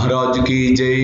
महाराज की जय।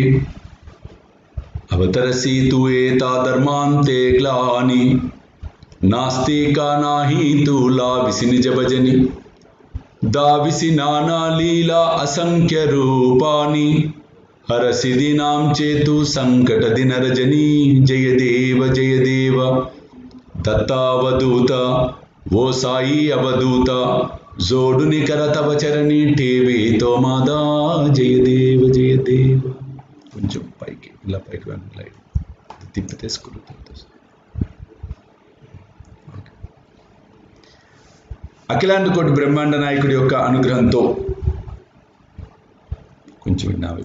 अवतरसी तू एता धर्मांते ग्लानि नास्ति का नाही तूला विसि निज भजनी दाविसी नाना लीला असंख्य रूपानी हरसि दीनां चेतु संकट दिन रजनी जय देव दत्तावधूत वो साई अवधूत जोडुनि कर तव चरणी टीवी तो मादा जय देव కొంచెం పైకి ఇలా పైకి వెళ్ళాలి తిప్పితే స్క్రూ అవుతుంది అఖిలాండ కోటి బ్రహ్మాండ నాయకుడి యొక్క అనుగ్రహంతో కొంచెం విన్నావు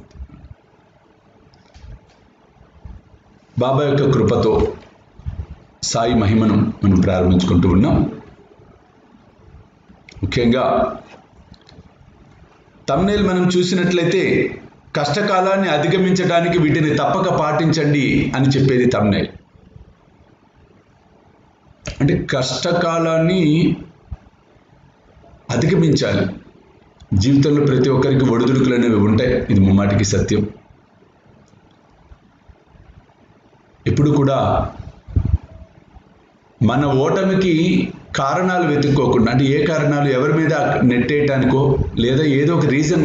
బాబా యొక్క కృపతో సాయి మహిమను మనం ప్రారంభించుకుంటూ ఉన్నాం. ముఖ్యంగా థంబ్నెయిల్ మనం చూసినట్లయితే కష్టకాలాన్ని అధిగమించడానికి వీటిని తప్పక పాటించండి అని చెప్పేది థంబ్నెయిల్. అంటే కష్టకాలాన్ని అధిగమించాలి. జీవితంలో ప్రతి ఒక్కరికి ఒడిదుడుకులు అనేవి ఉంటాయి, ఇది ముమ్మాటికి సత్యం. ఎప్పుడు కూడా మన ఓటమికి కారణాలు వెతుక్కోకుండా, అంటే ఏ కారణాలు ఎవరి మీద నెట్టేయటానికో లేదా ఏదో ఒక రీజన్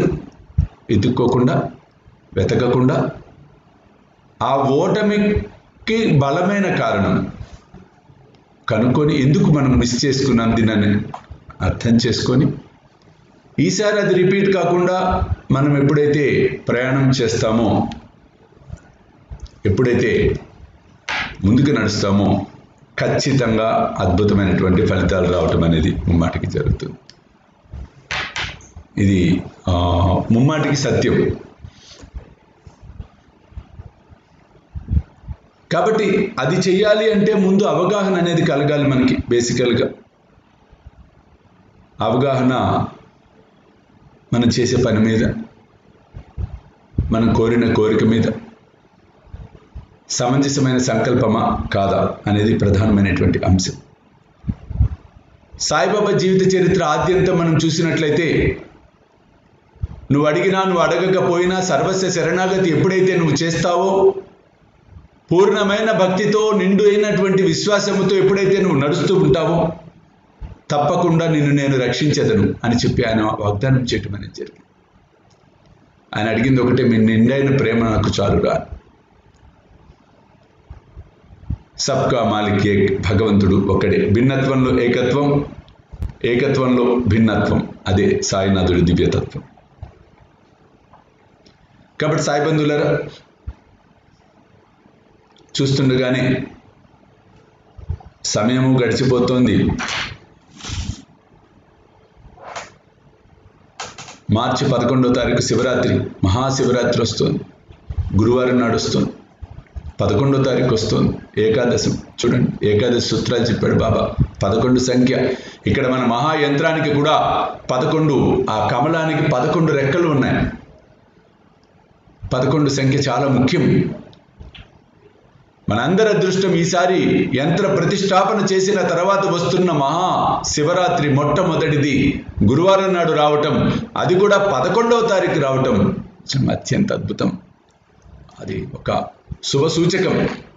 వెతకకుండా ఆ ఓటమికి బలమైన కారణం కనుక్కొని ఎందుకు మనం మిస్ చేసుకున్నాం దీన్ని అర్థం చేసుకొని ఈసారి అది రిపీట్ కాకుండా మనం ఎప్పుడైతే ప్రయాణం చేస్తామో, ఎప్పుడైతే ముందుకు నడుస్తామో ఖచ్చితంగా అద్భుతమైనటువంటి ఫలితాలు రావటం అనేది ముమ్మాటికి జరుగుతుంది. ఇది ముమ్మాటికి సత్యం. కాబట్టి అది చెయ్యాలి అంటే ముందు అవగాహన అనేది కలగాలి మనకి. బేసికల్గా అవగాహన మనం చేసే పని మీద, మనం కోరిన కోరిక మీద సమంజసమైన సంకల్పమా కాదా అనేది ప్రధానమైనటువంటి అంశం. సాయిబాబా జీవిత చరిత్ర ఆద్యంతం మనం చూసినట్లయితే నువ్వు అడిగినా నువ్వు అడగకపోయినా సర్వస్వ శరణాగతి ఎప్పుడైతే నువ్వు చేస్తావో, పూర్ణమైన భక్తితో నిండు అయినటువంటి విశ్వాసముతో ఎప్పుడైతే నువ్వు నడుస్తూ ఉంటావో తప్పకుండా నిన్ను నేను రక్షించదను అని చెప్పి ఆయన వాగ్దానం చేయటం అనేది జరిగింది. ఆయన అడిగింది ఒకటే, మీ నిండైన ప్రేమ నాకు చాలుగా. సబ్కా మాలిక్ ఏక్, భగవంతుడు ఒకడే. భిన్నత్వంలో ఏకత్వం, ఏకత్వంలో భిన్నత్వం, అదే సాయినాథుడి దివ్యతత్వం. కాబట్టి సాయి బంధువులారా, చూస్తుండగానే సమయము గడిచిపోతోంది. మార్చి 11వ తారీఖు శివరాత్రి, మహాశివరాత్రి వస్తుంది. గురువారం నాడు వస్తుంది. 11వ తారీఖు వస్తుంది ఏకాదశం. చూడండి, ఏకాదశి సూత్రాలు చెప్పాడు బాబా. 11 సంఖ్య. ఇక్కడ మన మహాయంత్రానికి కూడా 11, ఆ కమలానికి 11 రెక్కలు ఉన్నాయి. 11 సంఖ్య చాలా ముఖ్యం. మనందరి అదృష్టం ఈసారి యంత్ర ప్రతిష్టాపన చేసిన తర్వాత వస్తున్న మహా శివరాత్రి మొట్టమొదటిది గురువారం నాడు రావటం, అది కూడా 11వ తారీఖు రావటం అత్యంత అద్భుతం. అది ఒక శుభ సూచకం.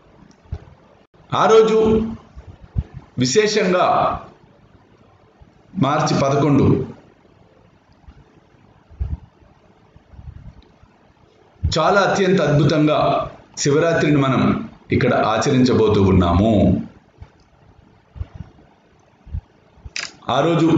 ఆ రోజు విశేషంగా మార్చి 11 చాలా అత్యంత అద్భుతంగా శివరాత్రిని మనం ఇక్కడ ఆచరించబోతూ ఉన్నాము. ఆ రోజు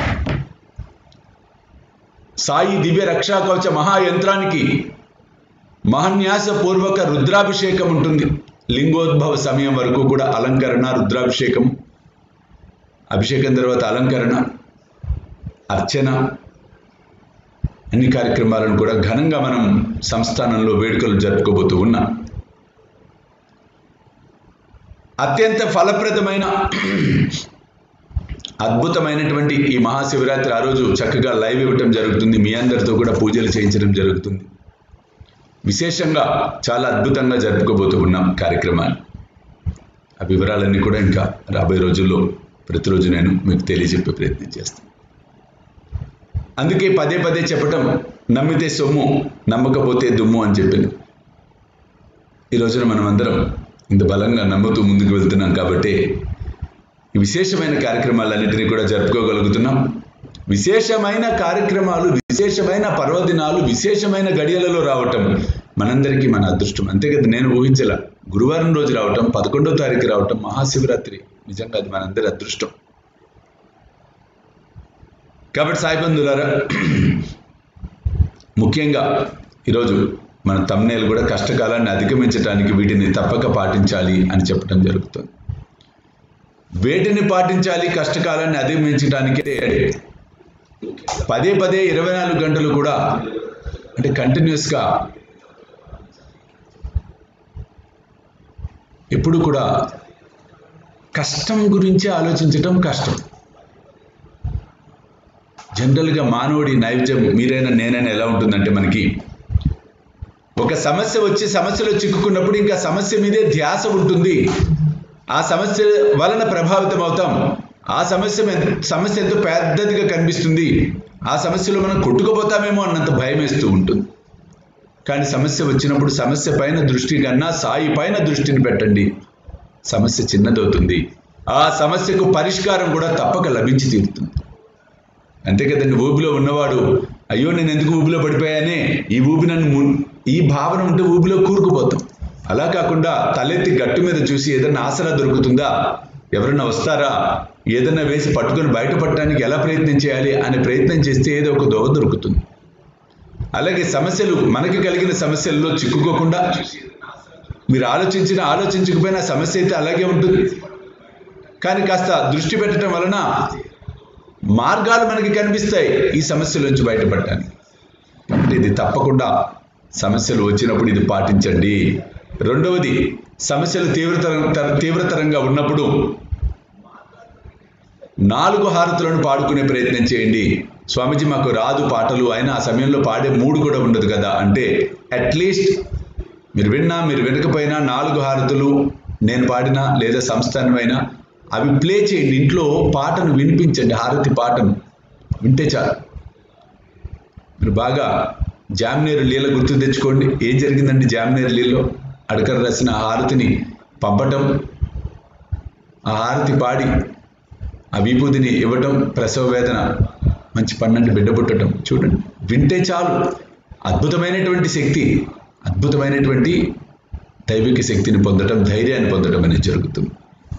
సాయి దివ్య రక్షా కవచ మహాయంత్రానికి మహాన్యాసపూర్వక రుద్రాభిషేకం ఉంటుంది. లింగోద్భవ సమయం వరకు కూడా అలంకరణ, రుద్రాభిషేకం, అభిషేకం తర్వాత అలంకరణ, అర్చన, అన్ని కార్యక్రమాలను కూడా ఘనంగా మనం సంస్థానంలో వేడుకలు జరుపుకోబోతూ ఉన్నాం. అత్యంత ఫలప్రదమైన అద్భుతమైనటువంటి ఈ మహాశివరాత్రి ఆ రోజు చక్కగా లైవ్ ఇవ్వటం జరుగుతుంది. మీ అందరితో కూడా పూజలు చేయించడం జరుగుతుంది. విశేషంగా చాలా అద్భుతంగా జరుపుకోబోతూ ఉన్నాం కార్యక్రమాన్ని. ఆ వివరాలన్నీ కూడా ఇంకా రాబోయే రోజుల్లో ప్రతిరోజు నేను మీకు తెలియజెప్పే ప్రయత్నం చేస్తాను. అందుకే పదే పదే చెప్పటం, నమ్మితే సొమ్ము నమ్మకపోతే దుమ్ము అని చెప్పింది. ఈ రోజున మనం అందరం ఇంత బలంగా నమ్ముతూ ముందుకు వెళ్తున్నాం కాబట్టి ఈ విశేషమైన కార్యక్రమాలన్నింటినీ కూడా జరుపుకోగలుగుతున్నాం. విశేషమైన కార్యక్రమాలు, విశేషమైన పర్వదినాలు, విశేషమైన గడియలలో రావటం మనందరికీ మన అదృష్టం. అంతే కదా, నేను ఊహించలా. గురువారం రోజు రావటం, 11వ తారీఖు రావటం, మహాశివరాత్రి, నిజంగా అది మనందరి అదృష్టం. కాబట్టి సాయి బంధువులారా, ముఖ్యంగా ఈరోజు మన థంబ్నెయిల్ కూడా కష్టకాలాన్ని అధిగమించడానికి వీటిని తప్పక పాటించాలి అని చెప్పడం జరుగుతుంది. వేటిని పాటించాలి కష్టకాలాన్ని అధిగమించడానికి? పదే పదే 24 గంటలు కూడా, అంటే కంటిన్యూస్గా ఎప్పుడు కూడా కష్టం గురించి ఆలోచించటం కష్టం. జనరల్గా మానవుడి నైజం మీరైనా నేనైనా ఎలా ఉంటుందంటే, మనకి ఒక సమస్య వచ్చి సమస్యలో చిక్కుకున్నప్పుడు ఇంకా సమస్య మీదే ధ్యాస ఉంటుంది. ఆ సమస్య వలన ప్రభావితం అవుతాం. ఆ సమస్య ఎంతో పెద్దదిగా కనిపిస్తుంది. ఆ సమస్యలో మనం కొట్టుకుపోతామేమో అన్నంత భయం వేస్తూ ఉంటుంది. కానీ సమస్య వచ్చినప్పుడు సమస్య పైన దృష్టి కన్నా సాయి పైన దృష్టిని పెట్టండి, సమస్య చిన్నదవుతుంది. ఆ సమస్యకు పరిష్కారం కూడా తప్పక లభించి తీరుతుంది. అంతే కదండి. ఊబిలో ఉన్నవాడు అయ్యో నేను ఎందుకు ఊబిలో పడిపోయానే, ఈ ఊబి నన్ను, ఈ భావన ఉంటే ఊబిలో కూరుకుపోతాం. అలా కాకుండా తలెత్తి గట్టు మీద చూసి ఏదన్నా ఆసరా దొరుకుతుందా, ఎవరన్నా వస్తారా, ఏదన్నా వేసి పట్టుకొని బయటపడటానికి ఎలా ప్రయత్నం చేయాలి అనే ప్రయత్నం చేస్తే ఏదో ఒక దోవ దొరుకుతుంది. అలాగే సమస్యలు, మనకి కలిగిన సమస్యల్లో చిక్కుకోకుండా మీరు ఆలోచించకపోయినా సమస్య అయితే అలాగే ఉంటుంది. కానీ కాస్త దృష్టి పెట్టడం వలన మార్గాలు మనకి కనిపిస్తాయి ఈ సమస్యల నుంచి బయటపడటానికి. కాబట్టి ఇది తప్పకుండా సమస్యలు వచ్చినప్పుడు ఇది పాటించండి. రెండవది, సమస్యలు తీవ్రతరంగా ఉన్నప్పుడు 4 హారతులను పాడుకునే ప్రయత్నం చేయండి. స్వామీజీ మాకు రాదు పాటలు, అయినా ఆ సమయంలో పాడే మూడు కూడా ఉండదు కదా అంటే, అట్లీస్ట్ మీరు విన్నా మీరు వినకపోయినా 4 హారతులు నేను పాడినా లేదా సంస్థానమైనా అవి ప్లే చేయండి. ఇంట్లో పాటను వినిపించండి, హారతి పాటను వింటే చాలు. మీరు బాగా జామ్నేరు లీల గుర్తు తెచ్చుకోండి. ఏం జరిగిందండి జామ్నేరు లీలలో? అడకర రాసిన హారతిని పంపటం, ఆ హారతి పాడి ఆ విభూతిని ఇవ్వటం, ప్రసవ వేదన మంచి పన్నంటి బిడ్డ పుట్టడం, చూడండి వింటే చాలు. అద్భుతమైనటువంటి శక్తి, అద్భుతమైనటువంటి దైవిక శక్తిని పొందటం, ధైర్యాన్ని పొందటం అనేది జరుగుతుంది.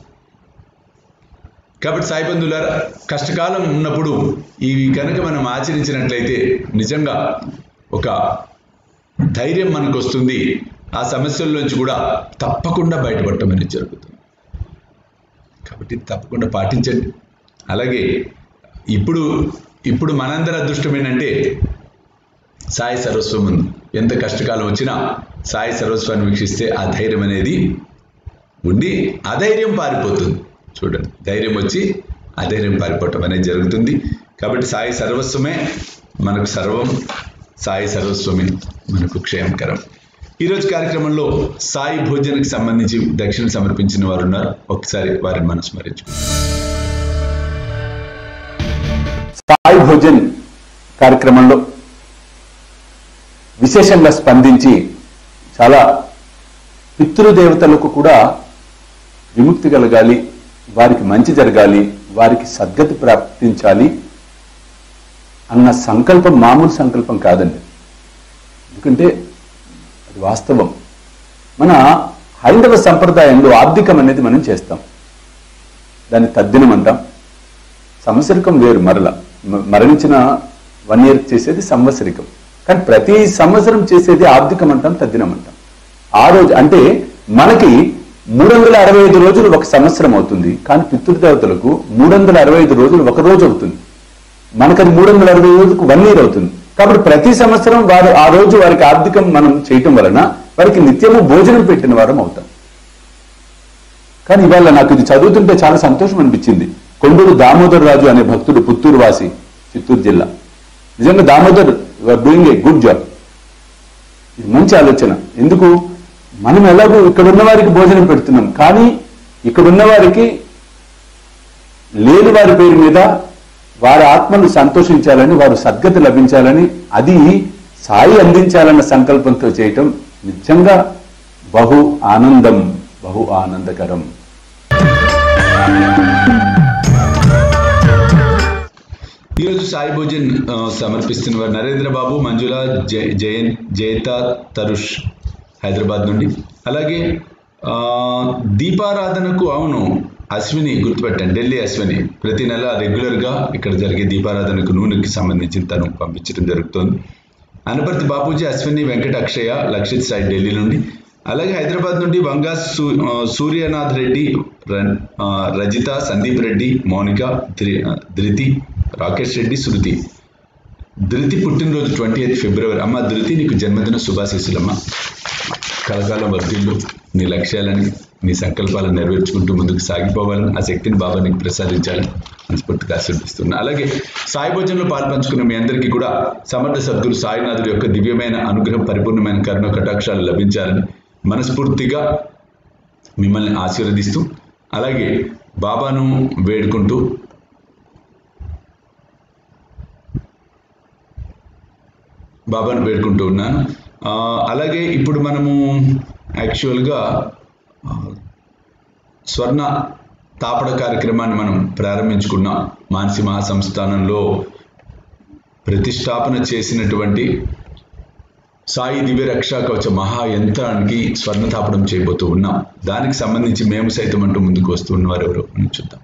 కాబట్టి సాయి బంధువులారా, కష్టకాలం ఉన్నప్పుడు ఇవి కనుక మనం ఆచరించినట్లయితే నిజంగా ఒక ధైర్యం మనకు వస్తుంది. ఆ సమస్యల్లోంచి కూడా తప్పకుండా బయటపడటం అనేది జరుగుతుంది. కాబట్టి తప్పకుండా పాటించండి. అలాగే ఇప్పుడు మనందరి అదృష్టం ఏంటంటే, సాయి సర్వస్వం ఉంది. ఎంత కష్టకాలం వచ్చినా సాయి సర్వస్వాన్ని వీక్షిస్తే ఆ ధైర్యం అనేది ఉండి అధైర్యం పారిపోతుంది. చూడండి, ధైర్యం వచ్చి అధైర్యం పారిపోవటం అనేది జరుగుతుంది. కాబట్టి సాయి సర్వస్వమే మనకు సర్వం, సాయి సర్వస్వమే మనకు క్షేమకరం. ఈరోజు కార్యక్రమంలో సాయి భోజనకి సంబంధించి దక్షిణ సమర్పించిన వారు ఉన్నారు. ఒకసారి వారిని మనం స్మరించుకుందాం. సాయి భోజన్ కార్యక్రమంలో విశేషంగా స్పందించి చాలా పితృదేవతలకు కూడా విముక్తి కలగాలి, వారికి మంచి జరగాలి, వారికి సద్గతి ప్రాప్తించాలి అన్న సంకల్పం మామూలు సంకల్పం కాదండి. ఎందుకంటే అది వాస్తవం. మన హైందవ సంప్రదాయంలో ఆబ్దికం అనేది మనం చేస్తాం, దాన్ని తద్దినం అంటాం. సంవత్సరికం వేరు, మరణించిన 1 year చేసేది సంవత్సరికం. కానీ ప్రతి సంవత్సరం చేసేది ఆబ్దికం అంటాం, తద్దినం అంటాం. ఆ రోజు అంటే మనకి 365 రోజులు ఒక సంవత్సరం అవుతుంది, కానీ పితృదేవతలకు 365 రోజులు ఒక రోజు అవుతుంది. మనకది 365 రోజులకు 1 year అవుతుంది. కాబట్టి ప్రతి సంవత్సరం వారు ఆ రోజు వారికి ఆబ్దికం మనం చేయటం వలన వారికి నిత్యము భోజనం పెట్టిన వారం అవుతాం. కానీ ఇవాళ నాకు ఇది చదువుతుంటే చాలా సంతోషం అనిపించింది. కొండూరు దామోదర్ రాజు అనే భక్తుడు, పుత్తూరు వాసి, చిత్తూరు జిల్లా. నిజంగా Damodar doing a good job. ఇది మంచి ఆలోచన. ఎందుకు, మనం ఎలాగో ఇక్కడ ఉన్న వారికి భోజనం పెడుతున్నాం, కానీ ఇక్కడ ఉన్న వారికి లేని వారి పేరు మీద వారి ఆత్మలు సంతోషించాలని, వారు సద్గతి లభించాలని, అది సాయి అందించాలన్న సంకల్పంతో చేయటం నిజంగా బహు ఆనందకరం. ఈరోజు సాయి భోజన్ సమర్పిస్తున్న వారు నరేంద్ర బాబు, మంజుల, జయత, తరుష్ హైదరాబాద్ నుండి. అలాగే దీపారాధనకు అవును అశ్విని గుర్తుపెట్టాను, ఢిల్లీ అశ్విని ప్రతి నెల రెగ్యులర్గా ఇక్కడ జరిగే దీపారాధనకు నూనెకి సంబంధించి తను పంపించడం జరుగుతుంది. అనపర్తి బాపూజీ, అశ్విని, వెంకట, అక్షయ, లక్షిత్ సాయి ఢిల్లీ నుండి. అలాగే హైదరాబాద్ నుండి వంగా సూర్యనాథ్ రెడ్డి, రజిత, సందీప్ రెడ్డి, మౌనిక, ధృతి, రాకేష్ రెడ్డి, శృతి. ధృతి పుట్టినరోజు 28 ఫిబ్రవరి. అమ్మ ధృతి, నీకు జన్మదిన శుభాశీస్సులమ్మ. కలకాలం వర్ధిల్లు, నీ లక్ష్యాలని నీ సంకల్పాలను నెరవేర్చుకుంటూ ముందుకు సాగిపోవాలని ఆ శక్తిని బాబా నీకు ప్రసాదించాలని మనస్ఫూర్తిగా ఆశీర్వదిస్తున్నాను. అలాగే సాయి భోజనంలో పాల్పంచుకున్న మీ అందరికీ కూడా సమర్థ సద్గురు సాయినాథుడి యొక్క దివ్యమైన అనుగ్రహం, పరిపూర్ణమైన కరుణ కటాక్షాలు లభించాలని మనస్ఫూర్తిగా మిమ్మల్ని ఆశీర్వదిస్తూ, అలాగే బాబాను వేడుకుంటూ ఉన్నాను. అలాగే ఇప్పుడు మనము యాక్చువల్గా స్వర్ణ తాపడ కార్యక్రమాన్ని మనం ప్రారంభించుకున్నాం. మానసి మహాసంస్థానంలో ప్రతిష్టాపన చేసినటువంటి సాయి దివ్య రక్షా కవచ మహాయంత్రానికి స్వర్ణ తాపడం చేయబోతూ ఉన్నాం. దానికి సంబంధించి మేము సైతం అంటూ ముందుకు వస్తూ ఉన్నవారు ఎవరో మనం చూద్దాం.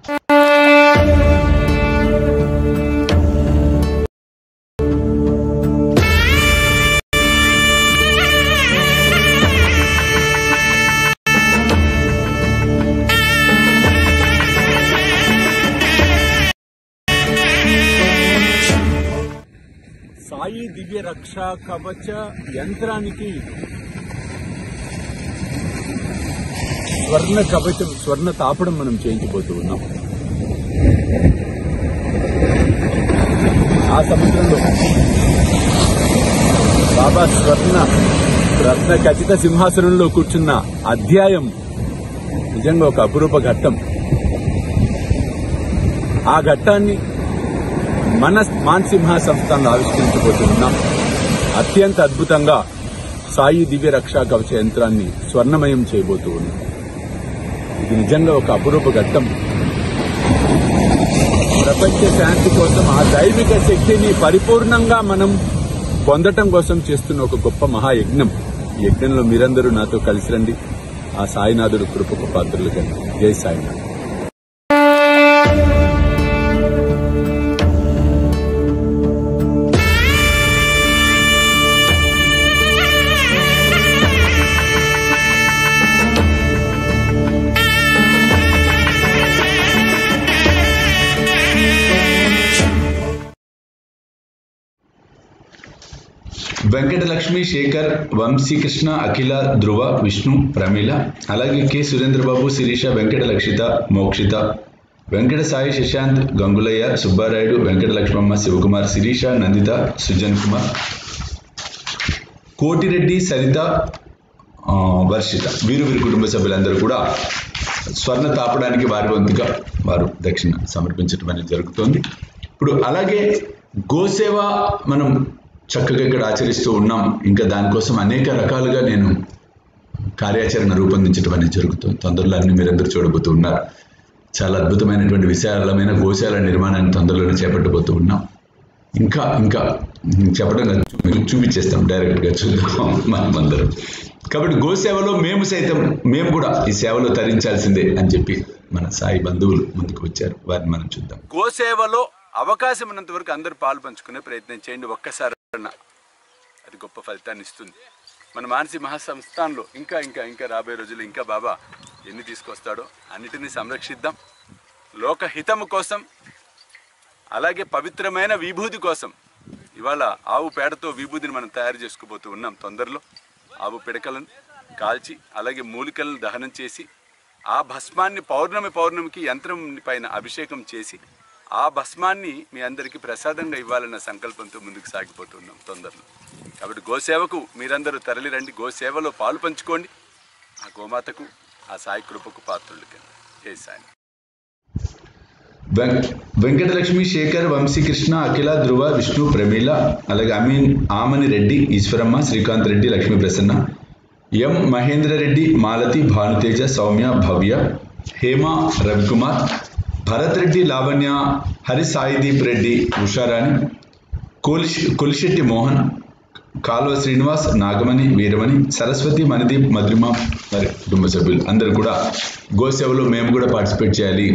సాయి దివ్య రక్షా కవచ యంత్రానికి స్వర్ణ కవచం, స్వర్ణ తాపడం మనం చేయించబోతూ ఉన్నాం. ఆ సముద్రంలో బాబా రత్న ఖచ్చిత సింహాసనంలో కూర్చున్న అధ్యాయం నిజంగా ఒక అపురూప ఘట్టం. ఆ ఘట్టాన్ని మన మానసి మహాసంస్థానంలో ఆవిష్కరించబోతూ ఉన్నాం. అత్యంత అద్భుతంగా సాయి దివ్య రక్షా కవచ యంత్రాన్ని స్వర్ణమయం చేయబోతూ ఉన్నాం. ఇది నిజంగా ఒక అపురూప ఘట్టం. ప్రపంచ శాంతి కోసం ఆ దైవిక శక్తిని పరిపూర్ణంగా మనం పొందటం కోసం చేస్తున్న ఒక గొప్ప మహాయజ్ఞం. ఈ యజ్ఞంలో మీరందరూ నాతో కలిసి రండి. ఆ సాయినాథుడు కృపకు పాత్రలు కండి. జై సాయినాథ్. వెంకటలక్ష్మి, శేఖర్, వంశీకృష్ణ, అఖిల, ధ్రువ, విష్ణు, ప్రమీల, అలాగే కె సురేంద్రబాబు, శిరీష, వెంకట లక్షిత, మోక్షిత, వెంకట సాయి, శశాంత్, గంగులయ్య, సుబ్బారాయుడు, వెంకట లక్ష్మమ్మ, శివకుమార్, శిరీష, నందిత, సుజన్ కుమార్, కోటిరెడ్డి, సరిత, వర్షిత, వీరు కుటుంబ సభ్యులందరూ కూడా స్వర్ణ తాపడానికి వారి వంతుగా వారు దక్షిణ సమర్పించడం అనేది జరుగుతోంది. ఇప్పుడు అలాగే గోసేవ మనం చక్కగా ఇక్కడ ఆచరిస్తూ ఉన్నాం. ఇంకా దానికోసం అనేక రకాలుగా నేను కార్యాచరణ రూపొందించడం అనేది జరుగుతుంది. తొందరలో అన్ని మీరందరూ చూడబోతూ ఉన్నారు. చాలా అద్భుతమైనటువంటి విశాలమైన గోశాల నిర్మాణాన్ని తొందరలోనే చేపట్టబోతూ ఉన్నాం. ఇంకా చెప్పడం చూపించేస్తాం, డైరెక్ట్గా చూద్దాం మనమందరం. కాబట్టి గోసేవలో మేము కూడా ఈ సేవలో తరించాల్సిందే అని చెప్పి మన సాయి బంధువులు ముందుకు వచ్చారు. వారిని మనం చూద్దాం. గోసేవలో అవకాశం ఉన్నంత వరకు అందరూ పాలు పంచుకునే ప్రయత్నం చేయండి. ఒక్కసారి అది గొప్ప ఫలితాన్ని ఇస్తుంది. మన మానసి మహాసంస్థానంలో ఇంకా రాబోయే రోజులు ఇంకా బాబా ఎన్ని తీసుకొస్తాడో అన్నిటినీ సంరక్షిద్దాం. లోకహితము కోసం, అలాగే పవిత్రమైన విభూతి కోసం ఇవాళ ఆవు పేడతో విభూతిని మనం తయారు చేసుకోబోతూ ఉన్నాం. తొందరలో ఆవు పిడకలను కాల్చి అలాగే మూలికలను దహనం చేసి ఆ భస్మాన్ని పౌర్ణమికి యంత్రం పైన అభిషేకం చేసి ఆ భస్మాన్ని మీ అందరికీ ప్రసాదంగా ఇవ్వాలన్న సంకల్పంతో ముందుకు సాగిపోతున్నాం తొందరలో. కాబట్టి గోసేవకు మీరందరూ తరలి రండి. గోసేవలో పాలు పంచుకోండి. ఆ గోమాతకు, ఆ సాయి కృపకు పాత్రులు కింద. జై సాయి. వెంకటలక్ష్మి, శేఖర్, వంశీకృష్ణ, అఖిల, ధ్రువ, విష్ణు, ప్రమీల, అలాగే ఆమని రెడ్డి, ఈశ్వరమ్మ, శ్రీకాంత్ రెడ్డి, లక్ష్మీ ప్రసన్న, ఎం మహేంద్ర రెడ్డి, మాలతి, భానుతేజ, సౌమ్య, భవ్య, హేమ, రవికుమార్, భరత్ రెడ్డి, లావణ్య, హరి సాయిదీప్ రెడ్డి, ఉషారాణి, కొలిశెట్టి మోహన్, కాల్వ శ్రీనివాస్, నాగమణి, వీరమణి, సరస్వతి, మణిదీప్, మధురిమ, మరి కుటుంబ సభ్యులు అందరూ కూడా గోసేవలో మేము కూడా పార్టిసిపేట్ చేయాలి.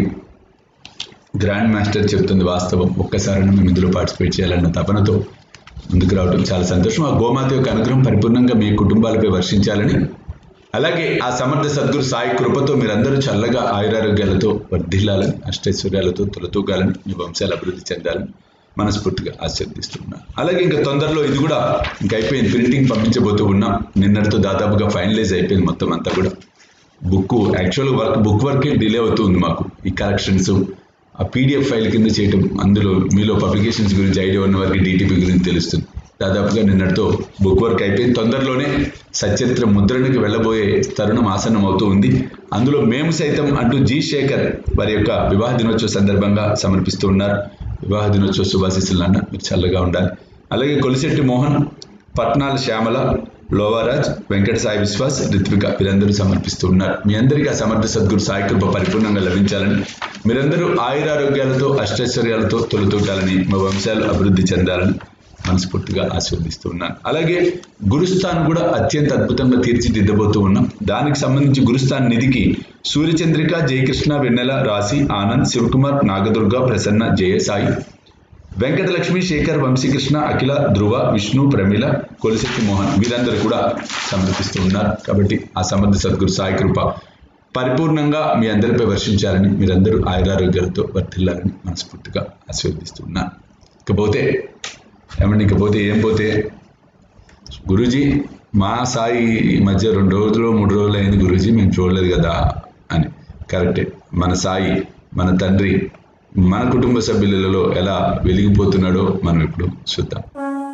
గ్రాండ్ మాస్టర్ చెప్తుంది వాస్తవం. ఒక్కసారైనా మేము ఇందులో పార్టిసిపేట్ చేయాలన్న తపనతో ముందుకు రావడం చాలా సంతోషం. ఆ గోమాత యొక్క అనుగ్రహం పరిపూర్ణంగా మీ కుటుంబాలపై వర్షించాలని, అలాగే ఆ సమర్థ సద్గురు సాయి కృపతో మీరందరూ చల్లగా ఆయురారోగ్యాలతో వర్ధిల్లాలని, అష్టైశ్వర్యాలతో తొలతూగాలని, మీ వంశాలు అభివృద్ధి చెందాలని మనస్ఫూర్తిగా ఆశీర్దిస్తున్నాను. అలాగే ఇంకా తొందరలో ఇది కూడా ఇంకా అయిపోయింది, ప్రింటింగ్ పంపించబోతూ ఉన్నాం. నిన్నటితో దాదాపుగా ఫైనలైజ్ అయిపోయింది మొత్తం అంతా కూడా. యాక్చువల్గా బుక్ వర్కే డిలే అవుతుంది మాకు. ఈ కరెక్షన్స్ ఆ పీడిఎఫ్ ఫైల్ కింద చేయటం, అందులో మీలో పబ్లికేషన్స్ గురించి ఐడియా ఉన్న వారికి డిటిపి గురించి తెలుస్తుంది. దాదాపుగా నిన్నటితో బుక్ వర్క్ అయిపోయింది. తొందరలోనే సచరిత్ర ముద్రణకి వెళ్ళబోయే తరుణం ఆసన్నం అవుతూ ఉంది. అందులో మేము సైతం అంటూ జి శేఖర్ వారి యొక్క వివాహ దినోత్సవ సందర్భంగా సమర్పిస్తూ ఉన్నారు. వివాహ దినోత్సవ శుభాశీస్సులు అన్న, మీరు చల్లగా ఉండాలి. అలాగే కొలిశెట్టి మోహన్, పట్నాల శ్యామల, లోవారాజ్, వెంకట సాయి విశ్వాస్, రిత్విక వీరందరూ సమర్పిస్తూ ఉన్నారు. మీ అందరికీ ఆ సమర్థ సద్గురు సాయి కృప పరిపూర్ణంగా లభించాలని, మీరందరూ ఆయురారోగ్యాలతో అష్టైశ్వర్యాలతో తొలతూటాలని, మా వంశాలు అభివృద్ధి చెందాలని మనస్ఫూర్తిగా ఆశీర్వదిస్తూ ఉన్నాను. అలాగే గురుస్థాన్ కూడా అత్యంత అద్భుతంగా తీర్చిదిద్దబోతూ ఉన్నాం. దానికి సంబంధించి గురుస్థాన్ నిధికి సూర్యచంద్రిక, జయకృష్ణ, వెన్నెల, రాశి, ఆనంద్, శివకుమార్, నాగదుర్గ, ప్రసన్న, జయసాయి, వెంకటలక్ష్మి, శేఖర్, వంశీకృష్ణ, అఖిల, ధ్రువ, విష్ణు, ప్రమీల, కొలిశెట్టి మోహన్ వీరందరూ కూడా సమర్పిస్తూ ఉన్నారు. కాబట్టి ఆ సమర్థ సద్గురు సాయి కృప పరిపూర్ణంగా మీ అందరిపై వర్షించాలని, మీరందరూ ఆయురారోగ్యాలతో వర్ధిల్లాలని మనస్ఫూర్తిగా ఆశీర్వదిస్తున్నాను. ఇకపోతే ఏం పోతే గురూజీ మా సాయి మధ్య 2 రోజులు 3 రోజులు అయింది గురూజీ, మేము చూడలేదు కదా అని. కరెక్టే, మన సాయి, మన తండ్రి మన కుటుంబ సభ్యులలో ఎలా వెలిగిపోతున్నాడో మనం ఇప్పుడు చూద్దాం.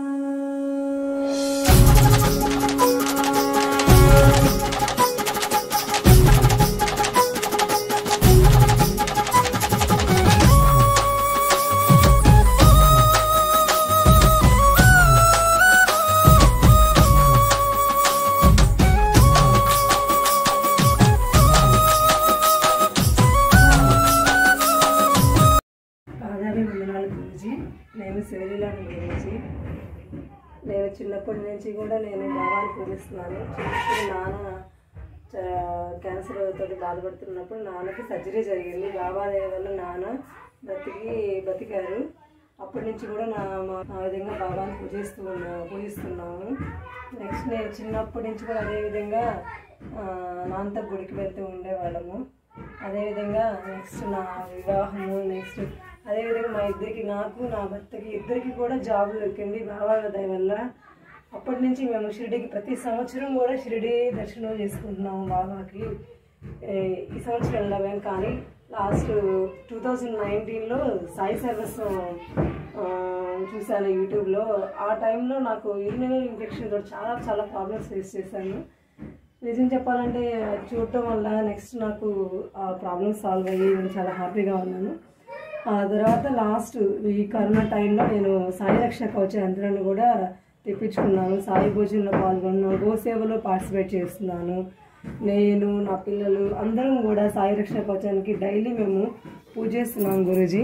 నేను శివలీలాని గురించి నేను చిన్నప్పటి నుంచి కూడా నేను బాబాని పూజిస్తున్నాను. నాన్న క్యాన్సర్ తోటి బాధపడుతున్నప్పుడు నాన్నకి సర్జరీ జరిగింది. బాబా దయ వల్ల నాన్న బతికారు. అప్పటి నుంచి కూడా ఆ విధంగా బాబాని పూజిస్తున్నాము. నెక్స్ట్ నేను చిన్నప్పటి నుంచి కూడా అదేవిధంగా నాన్నతో గుడికి వెళ్తూ ఉండేవాళ్ళము. అదేవిధంగా నెక్స్ట్ నా వివాహము, నెక్స్ట్ అదేవిధంగా మా ఇద్దరికి, నాకు నా భర్తకి ఇద్దరికి కూడా జాబులు దొరికింది బాబా దయ వల్ల. అప్పటి నుంచి మేము షిరిడీకి ప్రతి సంవత్సరం కూడా షిరిడీ దర్శనం చేసుకుంటున్నాము బాబాకి. ఈ సంవత్సరం వెళ్ళాము, కానీ లాస్ట్ 2019లో సాయి సర్వస్వం చూశాను యూట్యూబ్లో. ఆ టైంలో నాకు యూరినరీ ఇన్ఫెక్షన్ తోటి చాలా ప్రాబ్లమ్స్ ఫేస్ చేశాను. నిజం చెప్పాలంటే చూడటం వల్ల నెక్స్ట్ నాకు ఆ ప్రాబ్లమ్స్ సాల్వ్ అయ్యి నేను చాలా హ్యాపీగా ఉన్నాను. ఆ తర్వాత లాస్ట్ ఈ కరోనా టైంలో నేను సాయి రక్ష కవచ యంత్రాన్ని కూడా తెప్పించుకున్నాను. సాయి భోజనంలో పాల్గొన్నాను, గోసేవలో పార్టిసిపేట్ చేస్తున్నాను. నేను, నా పిల్లలు అందరం కూడా సాయి రక్ష కవచానికి డైలీ మేము పూజ చేస్తున్నాం గురూజీ.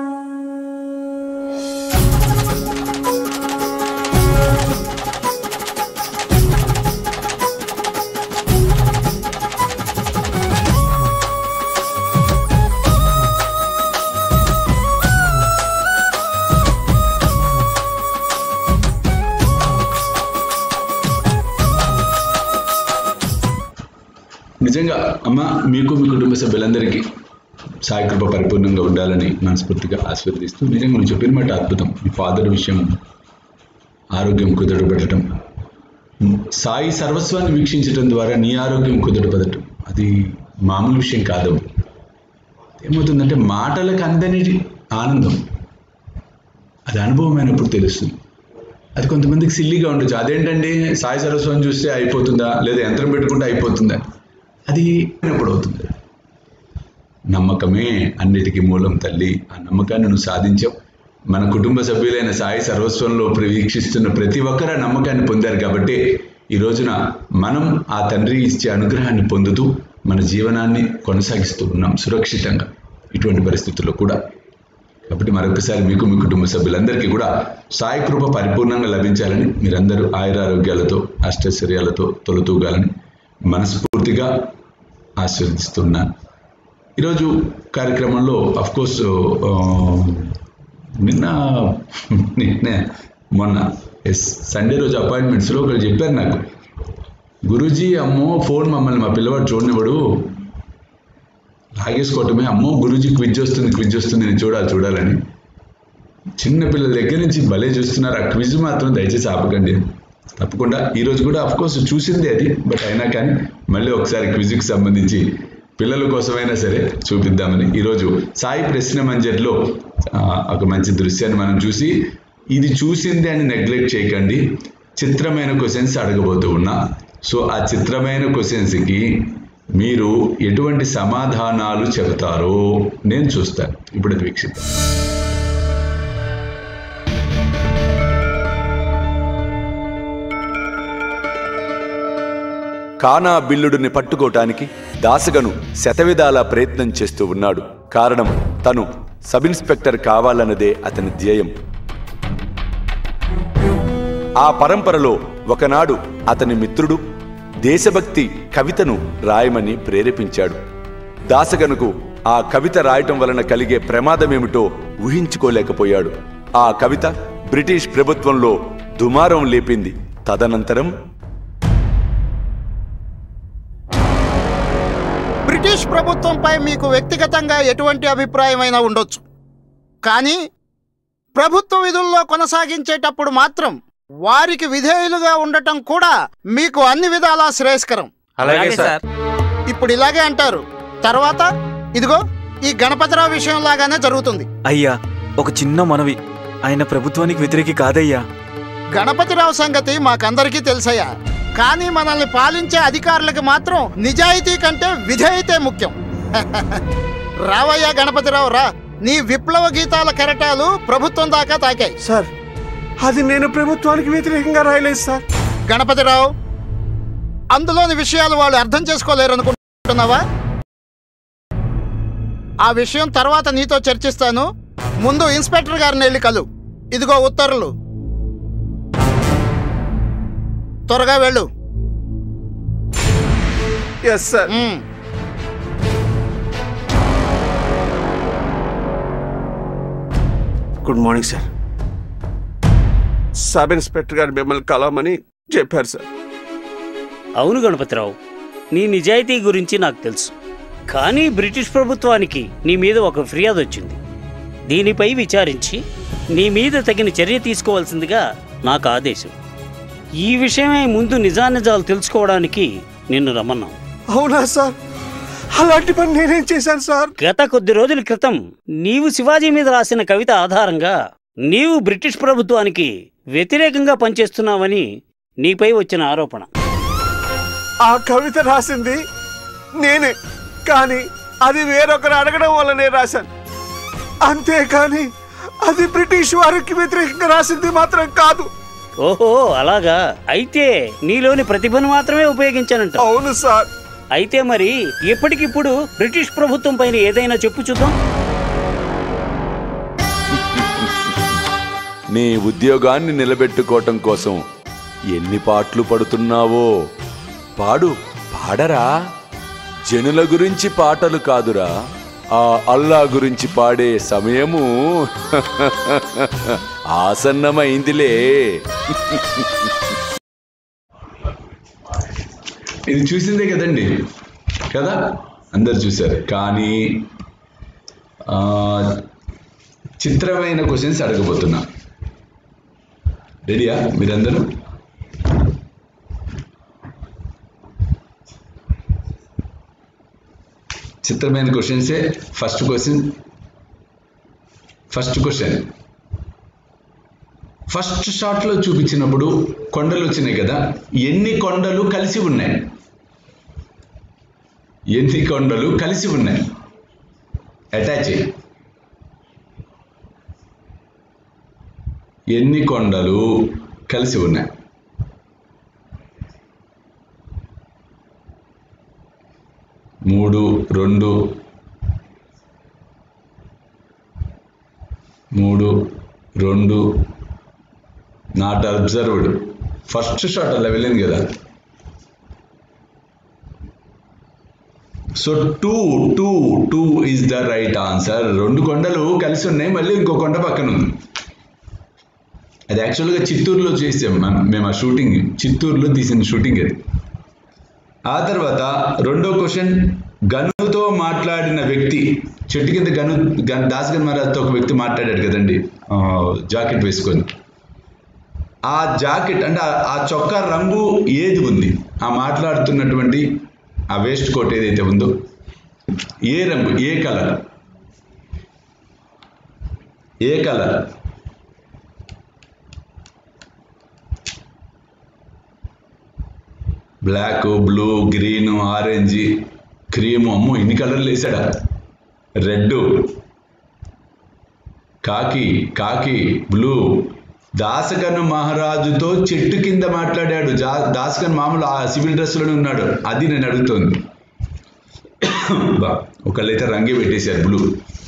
నిజంగా అమ్మ, మీకు మీ కుటుంబ సభ్యులందరికీ సాయి కృప పరిపూర్ణంగా ఉండాలని మనస్ఫూర్తిగా ఆశీర్వదిస్తూ, నిజంగా నువ్వు చెప్పిన మాట అద్భుతం. మీ ఫాదర్ విషయం ఆరోగ్యం కుదుటపడటం, సాయి సర్వస్వాన్ని వీక్షించడం ద్వారా నీ ఆరోగ్యం కుదుటపడటం అది మామూలు విషయం కాదు. ఏమవుతుందంటే మాటలకు అందని ఆనందం అది అనుభవమైనప్పుడు తెలుస్తుంది. అది కొంతమందికి సిల్లీగా ఉండొచ్చు. అదేంటండి సాయి సర్వస్వాన్ని చూస్తే అయిపోతుందా, లేదా యంత్రం పెట్టుకుంటే అయిపోతుందా, అది ఎప్పుడు అవుతుంది. నమ్మకమే అన్నిటికీ మూలం తల్లి. ఆ నమ్మకాన్ని నువ్వు సాధించావు. మన కుటుంబ సభ్యులైన సాయి సర్వస్వంలో వీక్షిస్తున్న ప్రతి ఒక్కరు ఆ నమ్మకాన్ని పొందారు కాబట్టి ఈ రోజున మనం ఆ తండ్రి ఇచ్చే అనుగ్రహాన్ని పొందుతూ మన జీవనాన్ని కొనసాగిస్తూ ఉన్నాం సురక్షితంగా ఇటువంటి పరిస్థితుల్లో కూడా. కాబట్టి మరొకసారి మీకు మీ కుటుంబ సభ్యులందరికీ కూడా సాయి కృప పరిపూర్ణంగా లభించాలని, మీరందరూ ఆయురారోగ్యాలతో అష్టైశ్వర్యాలతో తొలతూగాలని మనస్ఫూర్తిగా ఆశీర్వదిస్తున్నాను. ఈరోజు కార్యక్రమంలో అఫ్కోర్స్ మొన్న సండే రోజు అపాయింట్మెంట్స్లో ఒకరు చెప్పారు నాకు, గురూజీ అమ్మో ఫోన్ మమ్మల్ని మా పిల్లవాడు చూడనివాడు, లాగేసుకోవటమే, అమ్మో గురూజీ క్విజ్ వస్తుంది నేను చూడాలని. చిన్న పిల్లల దగ్గర నుంచి భలే చూస్తున్నారు. ఆ క్విజ్ మాత్రం దయచేసి ఆపకండి. తప్పకుండా ఈరోజు కూడా అఫ్కోర్స్ చూసిందే అది, బట్ అయినా కానీ మళ్ళీ ఒకసారి క్విజ్కి సంబంధించి పిల్లల కోసమైనా సరే చూపిద్దామని ఈరోజు సాయి ప్రశ్న మంజర్లో ఒక మంచి దృశ్యాన్ని మనం చూసి, ఇది చూసిందే అని నెగ్లెక్ట్ చేయకండి, చిత్రమైన క్వశ్చన్స్ అడగబోతూ ఉన్నా. సో ఆ చిత్రమైన క్వశ్చన్స్కి మీరు ఎటువంటి సమాధానాలు చెబుతారో నేను చూస్తాను. ఇప్పుడు అది వీక్షిద్దాం. కానా బిల్లుడిని పట్టుకోవటానికి దాసగను శతవిధాల ప్రయత్నం చేస్తూ ఉన్నాడు. కారణం తను సబ్ ఇన్స్పెక్టర్ కావాలన్నదే అతని ధ్యేయం. ఆ పరంపరలో ఒకనాడు అతని మిత్రుడు దేశభక్తి కవితను రాయమని ప్రేరేపించాడు. దాసగనుకు ఆ కవిత రాయటం వలన కలిగే ప్రమాదమేమిటో ఊహించుకోలేకపోయాడు. ఆ కవిత బ్రిటిష్ ప్రభుత్వంలో దుమారం లేపింది. తదనంతరం బ్రిటిష్ ప్రభుత్వంపై మీకు వ్యక్తిగతంగా ఎటువంటి అభిప్రాయమైనా ఉండొచ్చు, కానీ ప్రభుత్వ విధుల్లో కొనసాగించేటప్పుడు మాత్రం వారికి విధేయులుగా ఉండటం కూడా మీకు అన్ని విధాలా శ్రేయస్కరం. అలాగే సార్. ఇప్పుడు ఇలాగే అంటారు, తర్వాత ఇదిగో ఈ గణపతిరావు విషయం లాగానే జరుగుతుంది. అయ్యా, ఒక చిన్న మనవి, ఆయన ప్రభుత్వానికి వ్యతిరేకి కాదయ్యా. గణపతిరావు సంగతి మాకందరికీ తెలుసయ్యా, కానీ మనల్ని పాలించే అధికారులకు మాత్రం నిజాయితీ కంటే విధేయతే ముఖ్యం. రావయ్యా గణపతిరావు రా, నీ విప్లవ గీతాల కెరటాలు ప్రభుత్వం దాకా తాకాయి. సార్, అది నేను ప్రభుత్వానికి వ్యతిరేకంగా రాయలేదు సార్. గణపతిరావు, అందులోని విషయాలు వాళ్ళు అర్థం చేసుకోలేరు అనుకుంటున్నావా? ఆ విషయం తర్వాత నీతో చర్చిస్తాను. ముందు ఇన్స్పెక్టర్ గారిని వెళ్ళి కలు. ఇదిగో ఉత్తర్వులు, త్వరగా వెళ్ళు. Yes sir. Good morning sir. Sub inspector గారు మిమ్మల్ని కలవమని చెప్పారు సార్. అవును గణపతిరావు, నీ నిజాయితీ గురించి నాకు తెలుసు, కానీ బ్రిటిష్ ప్రభుత్వానికి నీ మీద ఒక ఫిర్యాదు వచ్చింది. దీనిపై విచారించి నీ మీద తగిన చర్య తీసుకోవాల్సిందిగా నాకు ఆదేశం. ఈ విషయమై ముందు నిజానిజాలు తెలుసుకోవడానికి నిన్ను రమ్మన్నాం. అవునా సార్? అలాంటి పని నేనేం చేశాను సార్? గత కొద్ది రోజుల క్రితం నీవు శివాజీ మీద రాసిన కవిత ఆధారంగా నీవు బ్రిటిష్ ప్రభుత్వానికి వ్యతిరేకంగా పనిచేస్తున్నావని నీపై వచ్చిన ఆరోపణ. ఆ కవిత రాసింది నేనే, కానీ అది వేరొకరు అడగడం వల్ల నేను రాశాను. అంతేకాని అది బ్రిటిష్ వారికి వ్యతిరేకంగా రాసింది మాత్రం కాదు. ఓహో, అలాగా. అయితే నీలోని ప్రతిభను మాత్రమే ఉపయోగించానంట. అవును సార్. అయితే మరి ఎప్పటికిప్పుడు బ్రిటిష్ ప్రభుత్వం పైన ఏదైనా చెప్పు చూద్దాం. నీ ఉద్యోగాన్ని నిలబెట్టుకోవటం కోసం ఎన్ని పాటలు పడుతున్నావో పాడు. పాడరా. జనుల గురించి పాటలు కాదురా, ఆ అల్లా గురించి పాడే సమయము ఆసన్నమైందిలే. ఇది చూసిందే కదండి, కదా, అందరు చూశారు. కానీ చిత్రమైన క్వశ్చన్స్ అడగబోతున్నా. రెడీయా మీరందరూ? చిత్రమైన క్వశ్చన్సే. ఫస్ట్ క్వశ్చన్ ఫస్ట్ షాట్లో చూపించినప్పుడు కొండలు వచ్చినాయి కదా, ఎన్ని కొండలు కలిసి ఉన్నాయి? ఎన్ని కొండలు కలిసి ఉన్నాయి? అటాచ్ అయ్యి. ఎన్ని కొండలు కలిసి ఉన్నాయి? మూడు, రెండు, నాట్ అబ్జర్వ్డ్. ఫస్ట్ షాట్ అలా వెళ్ళింది కదా. So two is the right answer. 2 కొండలు కలిసి ఉన్నాయి, మళ్ళీ ఇంకో కొండ పక్కన ఉంది. అది యాక్చువల్గా చిత్తూరులో చేసాం మేము ఆ షూటింగ్, చిత్తూరులో తీసిన షూటింగ్ అది. ఆ తర్వాత రెండో క్వశ్చన్, గనుతో మాట్లాడిన వ్యక్తి, చెట్టు కింద దాసగన్ మహారాజ్తో ఒక వ్యక్తి మాట్లాడాడు కదండి జాకెట్ వేసుకొని. ఆ జాకెట్ అంటే ఆ చొక్కా రంగు ఏది ఉంది? ఆ మాట్లాడుతున్నటువంటి ఆ వేస్ట్ కోట్ ఏదైతే ఉందో ఏ రంగు, ఏ colour? Black, blue, green, orange, cream, అమ్మో ఇన్ని కలర్లు వేసాడా? రెడ్, కాకి, బ్లూ. దాసగన్ మహారాజుతో చెట్టు కింద మాట్లాడాడు. దాసగన్ మామూలు ఆ సివిల్ డ్రెస్లోనే ఉన్నాడు. అది నేను అడుగుతోంది. ఒకళ్ళైతే రంగే పెట్టేశారు blue.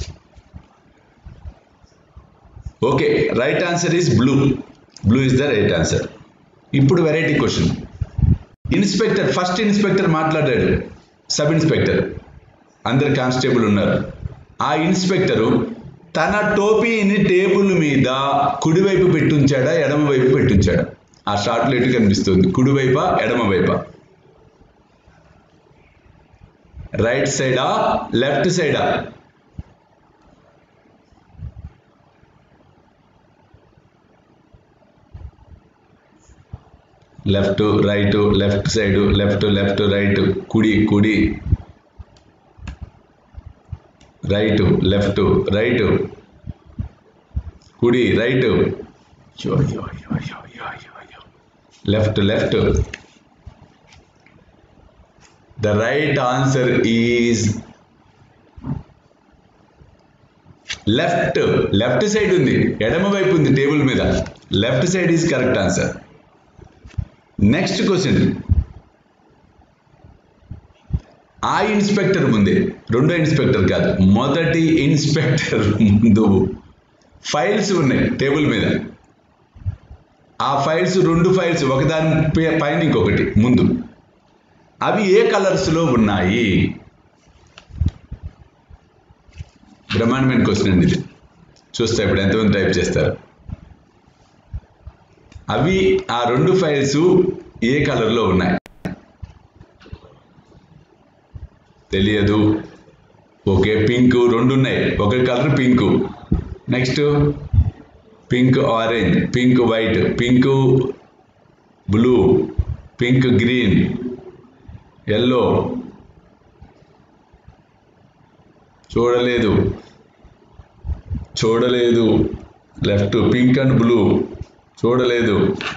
Okay, right answer is blue. Blue is the right answer. ఇప్పుడు వెరైటీ క్వశ్చన్. ఫస్ట్ ఇన్స్పెక్టర్ మాట్లాడాడు, సబ్ ఇన్స్పెక్టర్, అందరు కానిస్టేబుల్ ఉన్నారు. ఆ ఇన్స్పెక్టరు తన టోపీని టేబుల్ మీద కుడివైపు పెట్టుంచాడా, ఎడమవైపు పెట్టుంచాడా? ఆ షార్ట్లో ఎటు కనిపిస్తుంది? కుడివైపా, ఎడమవైపా? రైట్ సైడా, లెఫ్ట్ సైడా? Left, right, left side, left, right, కుడి, రైట్, లెఫ్ట్, రైట్, కుడి, right, left. The right answer is left side ఉంది, ఎడమ వైపు ఉంది టేబుల్ మీద. Left side is correct answer. Next question. ఆ ఇన్స్పెక్టర్ ముందే, రెండో ఇన్స్పెక్టర్ కాదు, మొదటి ఇన్స్పెక్టర్ ముందు ఫైల్స్ ఉన్నాయి టేబుల్ మీద. ఆ ఫైల్స్, 2 ఫైల్స్, ఒకదాని పైన ఇంకొకటి ముందు. అవి ఏ కలర్స్లో ఉన్నాయి? బ్రహ్మాండమైన క్వశ్చన్ అండి ఇది. చూస్తా ఇప్పుడు ఎంతమంది టైప్ చేస్తారు. అవి ఆ 2 ఫైల్స్ ఏ కలర్లో ఉన్నాయి? తెలియదు. ఓకే, పింక్ 2 ఉన్నాయి, ఒక colour pink. Next pink orange, pink white, pink blue, pink green, yellow. చూడలేదు. Left, pink and blue. చూడలేదు.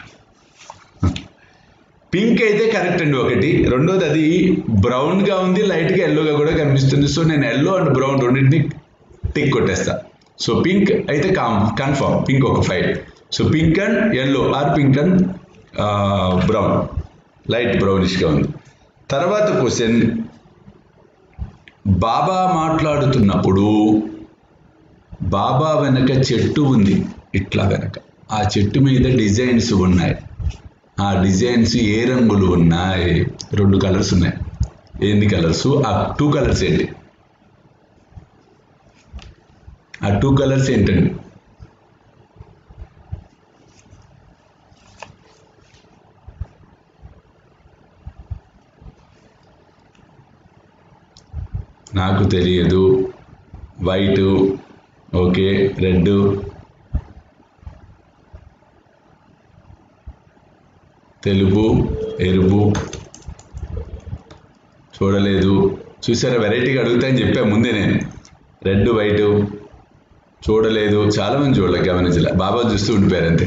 పింక్ అయితే కరెక్ట్ అండి ఒకటి. రెండోది అది బ్రౌన్గా ఉంది, లైట్గా ఎల్లోగా కూడా కనిపిస్తుంది. సో నేను ఎల్లో అండ్ బ్రౌన్ రెండింటిని టిక్ కొట్టేస్తా. సో పింక్ అయితే కన్ఫర్మ్, పింక్ ఒక file. So pink and yellow or pink and brown, light బ్రౌనిష్గా ఉంది. తర్వాత క్వశ్చన్, బాబా మాట్లాడుతున్నప్పుడు బాబా వెనక చెట్టు ఉంది, ఇట్లా వెనక ఆ చెట్టు మీద డిజైన్స్ ఉన్నాయి. ఆ డిజైన్స్ ఏ రంగులు ఉన్నాయి? 2 కలర్స్ ఉన్నాయి. ఎన్ని కలర్స్? ఆ 2 కలర్స్ ఏంటి? ఆ 2 కలర్స్ ఏంటండి? నాకు తెలియదు. వైట్, ఓకే, రెడ్, తెలుపు, ఎరుపు. చూడలేదు. చూసారా, వెరైటీగా అడుగుతాయని చెప్పా ముందే నేను. Red, white. చూడలేదు. చాలా మంది చూడలేదు, గమనించలే. బాబా చూస్తూ ఉండిపోయారు అంతే.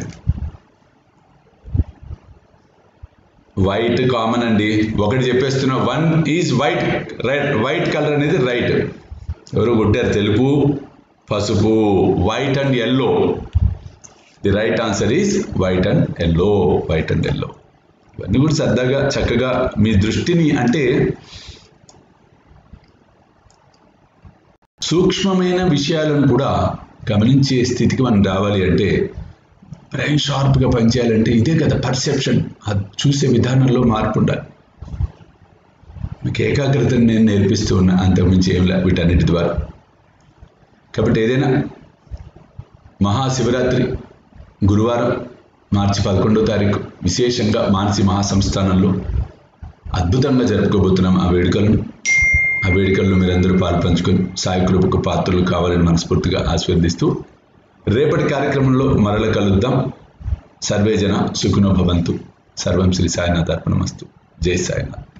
వైట్ కామన్ అండి, ఒకటి చెప్పేస్తున్నా. 1 ఈజ్ వైట్. వైట్ కలర్ అనేది రైట్. ఎవరో కొట్టారు, తెలుపు పసుపు, white and yellow. The right answer is white and yellow. White and yellow. ఇవన్నీ కూడా సరదాగా చక్కగా మీ దృష్టిని, అంటే సూక్ష్మమైన విషయాలను కూడా గమనించే స్థితికి మనం రావాలి అంటే, బ్రెయిన్ షార్ప్గా పనిచేయాలంటే ఇదే కదా పర్సెప్షన్. అది చూసే విధానంలో మార్పు ఉండాలి. మీకు ఏకాగ్రతను నేను నేర్పిస్తూ ఉన్నా, అంతకుమించి ఏం లే వీటన్నిటి ద్వారా. కాబట్టి ఏదైనా మహాశివరాత్రి గురువారం మార్చి 11వ తారీఖు విశేషంగా మానసి మహాసంస్థానంలో అద్భుతంగా జరుపుకోబోతున్నాం ఆ వేడుకల్లో మీరందరూ పాల్పంచుకొని సాయి కృపకు పాత్రలు కావాలని మనస్ఫూర్తిగా ఆశీర్వదిస్తూ రేపటి కార్యక్రమంలో మరల కలుద్దాం. సర్వే జన సుఖినో భవంతు. సర్వం శ్రీ సాయినాథార్పణమస్తు. జై సాయినాథ్.